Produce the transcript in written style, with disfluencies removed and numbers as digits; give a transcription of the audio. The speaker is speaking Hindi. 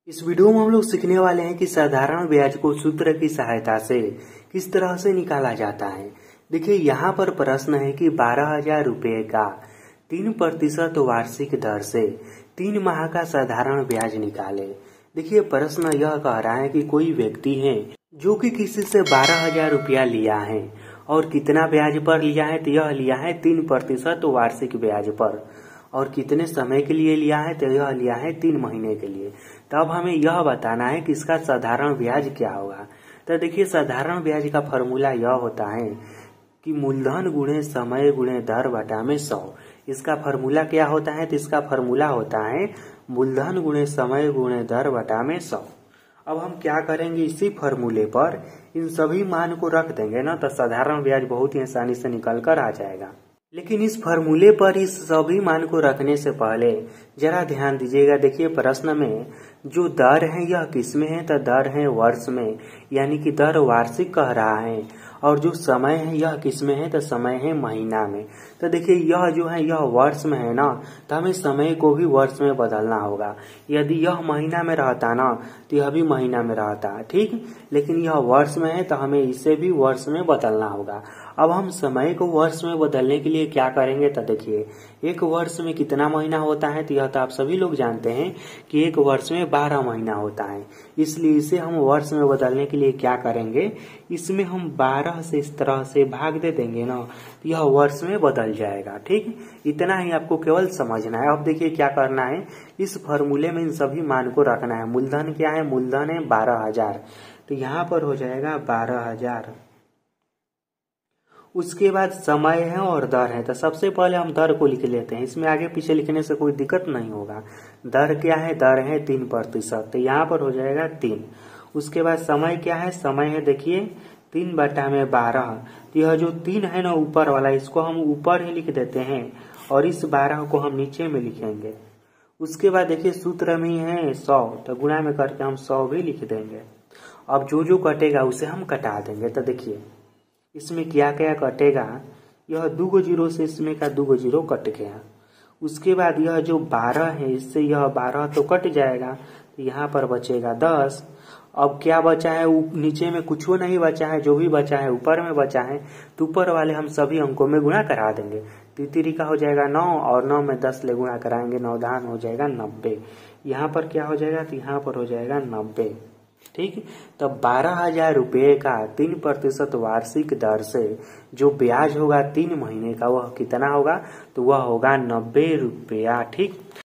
इस वीडियो में हम लोग सीखने वाले हैं कि साधारण ब्याज को सूत्र की सहायता से किस तरह से निकाला जाता है। देखिए यहाँ पर प्रश्न है कि 12,000 रुपये का 3% वार्षिक दर से 3 माह का साधारण ब्याज निकाले। देखिए प्रश्न यह कह रहा है कि कोई व्यक्ति है जो कि किसी से 12,000 रुपया लिया है और कितना ब्याज पर लिया है, तो यह लिया है 3% वार्षिक ब्याज पर, और कितने समय के लिए लिया है, तो यह लिया है 3 महीने के लिए। तब हमें यह बताना है कि इसका साधारण ब्याज क्या होगा। तो देखिए साधारण ब्याज का फॉर्मूला यह होता है कि मूलधन गुणे समय गुणे दर बटा में 100। इसका फॉर्मूला क्या होता है, तो इसका फॉर्मूला होता है मूलधन गुणे समय गुणे दर बटा में 100। अब हम क्या करेंगे, इसी फॉर्मूले पर इन सभी मान को रख देंगे ना, तो साधारण ब्याज बहुत ही आसानी से निकल कर आ जाएगा। लेकिन इस फॉर्मूले पर इस सभी मान को रखने से पहले जरा ध्यान दीजिएगा। देखिए प्रश्न में जो दर है यह किस में है, तो दर है वर्ष में, यानी कि दर वार्षिक कह रहा है। और जो समय है यह किस में है, तो समय है महीना में। तो देखिए यह जो है यह वर्ष में है ना, तो हमें समय को भी वर्ष में बदलना होगा। यदि यह महीना में रहता ना, तो यह भी महीना में रहता, ठीक। लेकिन यह वर्ष में है तो हमें इसे भी वर्ष में बदलना होगा। अब हम समय को वर्ष में बदलने के लिए क्या करेंगे, तो देखिए एक वर्ष में कितना महीना होता है, तो यह तो आप सभी लोग जानते हैं कि एक वर्ष में 12 महीना होता है। इसलिए इसे हम वर्ष में बदलने के लिए क्या करेंगे, इसमें हम 12 से इस तरह से भाग दे देंगे ना, तो यह वर्ष में बदल जाएगा, ठीक। इतना ही आपको केवल समझना है। अब देखिए क्या करना है, इस फॉर्मूले में इन सभी मान को रखना है। मूलधन क्या है, मूलधन है 12,000, तो यहाँ पर हो जाएगा 12,000। उसके बाद समय है और दर है, तो सबसे पहले हम दर को लिख लेते हैं। इसमें आगे पीछे लिखने से कोई दिक्कत नहीं होगा। दर क्या है, दर है 3%, तो यहाँ पर हो जाएगा 3। उसके बाद समय क्या है, समय है देखिए 3/12। तो यह जो 3 है ना ऊपर वाला, इसको हम ऊपर ही लिख देते हैं और इस 12 को हम नीचे में लिखेंगे। उसके बाद देखिए सूत्र में है 100, तो गुणा में करके हम 100 भी लिख देंगे। अब जो जो कटेगा उसे हम कटा देंगे। तो देखिए इसमें क्या क्या कटेगा, यह 2 जीरो से इसमें का 2 जीरो कट गया। उसके बाद यह जो 12 है इससे यह 12 तो कट जाएगा, तो यहाँ पर बचेगा 10। अब क्या बचा है, नीचे में कुछ नहीं बचा है, जो भी बचा है ऊपर में बचा है, तो ऊपर वाले हम सभी अंकों में गुणा करा देंगे। 3 का हो जाएगा 9 और 9 में 10 ले गुणा कराएंगे, 9 दान हो जाएगा 90। यहाँ पर क्या हो जाएगा, तो यहाँ पर हो जाएगा 90, ठीक। तो 12,000 रुपये का 3% वार्षिक दर से जो ब्याज होगा 3 महीने का, वह कितना होगा, तो वह होगा 90 रुपया, ठीक।